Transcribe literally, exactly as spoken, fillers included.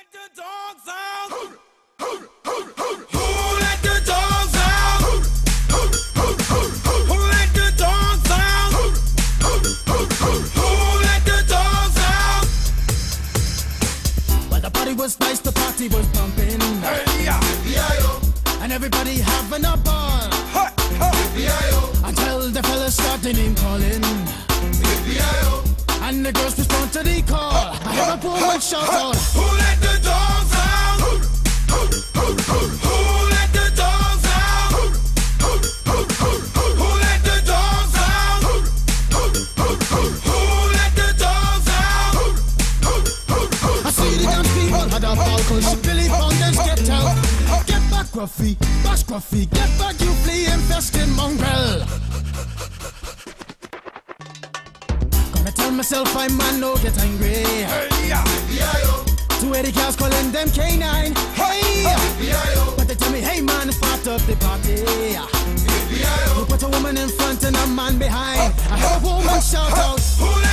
let the dogs out? Who let the dogs out? Who let the dogs out? Who let the dogs out? Well, the party was nice, the party was pumping. Hey, yeah. And everybody having a ball. Ha, ha. Until the fellas started name calling. And the girls respond to the call. I hear a woman shout out, Who let the dogs out? Who let the dogs out? Who let the dogs out? Who let the dogs out? I see the dance people had a ball, cause Billy Fountains get out. Get back, Gruffy, bash Gruffy, get back, you flea infested mongrel. Gonna tell myself I man no get angry. Hey, yeah. Two eighty cows calling them K nine. Hey, but they tell me, hey man, start up the party. You put a woman in front and a man behind. I heard a woman shout out, Who let